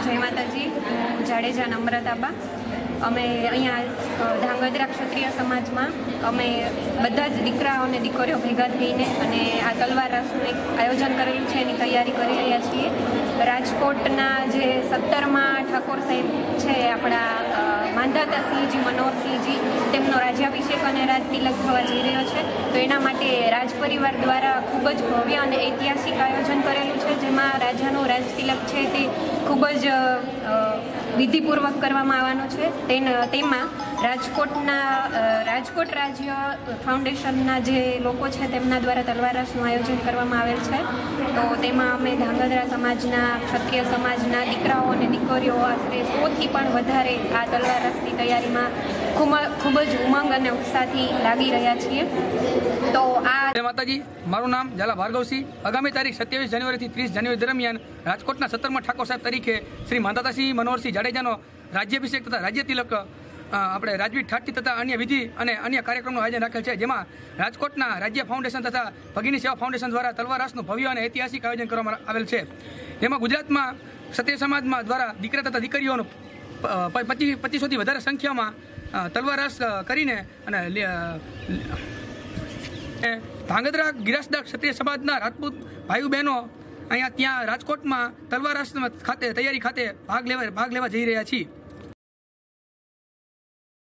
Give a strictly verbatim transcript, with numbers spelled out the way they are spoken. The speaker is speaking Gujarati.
જય માતાજી, હું જાડેજા નમ્રતાબા. અમે અહીંયા ધાંગધ્રા ક્ષત્રિય સમાજમાં અમે બધા જ દીકરાઓ અને દીકરીઓ ભેગા થઈને અને આ તલવાર રસનું એક આયોજન કરેલું છે, એની તૈયારી કરી રહ્યા છીએ. રાજકોટના જે સત્તરમાં ઠાકોર સાહેબ છે, આપણા માંધાતા સિંહજી મનોહરસિંહજી, તેમનો રાજ્યાભિષેક અને રાજતિલક થવા જઈ રહ્યો છે. તો એના માટે રાજ પરિવાર દ્વારા ખૂબ જ ભવ્ય અને ઐતિહાસિક આયોજન કરેલું છે, જેમાં રાજાનો રાજતિલક છે તે ખૂબ જ વિધિપૂર્વક કરવામાં આવવાનો છે. તેમાં રાજકોટના રાજકોટ રાજ્ય ફાઉન્ડેશનના જે લોકો છે તેમના દ્વારા તલવાર રસનું આયોજન કરવામાં આવેલ છે. તો તેમાં અમે ધાંગધ્રા સમાજના, ક્ષત્રિય સમાજના દીકરાઓ અને દીકરીઓ આશરે સોથી પણ વધારે આ તલવાર રસની તૈયારીમાં ખૂબ ખૂબ જ ઉમંગ અને ઉત્સાહથી લાગી રહ્યા છીએ. તો આ માતાજી, મારું નામ ઝાલા ભાર્ગવસિંહ. આગામી તારીખ સત્યાવીસ જાન્યુઆરીથી ત્રીસ જાન્યુઆરી દરમિયાન રાજકોટના સત્તરમાં ઠાકોર સાહેબ તરીકે શ્રી માંધાતાસિંહ મનોહરસિંહ જાડેજાનો રાજ્યાભિષેક તથા રાજ્ય તિલક આપણે રાજવી ઠાઠી તથા અન્ય વિધિ અને અન્ય કાર્યક્રમનું આયોજન રાખેલ છે, જેમાં રાજકોટના રાજ્ય ફાઉન્ડેશન તથા ભગીની સેવા ફાઉન્ડેશન દ્વારા તલવાર રસનું ભવ્ય અને ઐતિહાસિક આયોજન કરવામાં આવેલ છે. જેમાં ગુજરાતમાં ક્ષત્રિય સમાજમાં દ્વારા દીકરા તથા દીકરીઓનું પચીસ પચીસોથી વધારે સંખ્યામાં તલવાર રસ કરીને અને ધાંગધ્રા ગિરાસદાર ક્ષત્રિય સમાજના રાજપૂત ભાઈઓ બહેનો અહીંયા ત્યાં રાજકોટમાં તલવાર રસ ખાતે તૈયારી ખાતે ભાગ લેવા ભાગ લેવા જઈ રહ્યા છીએ.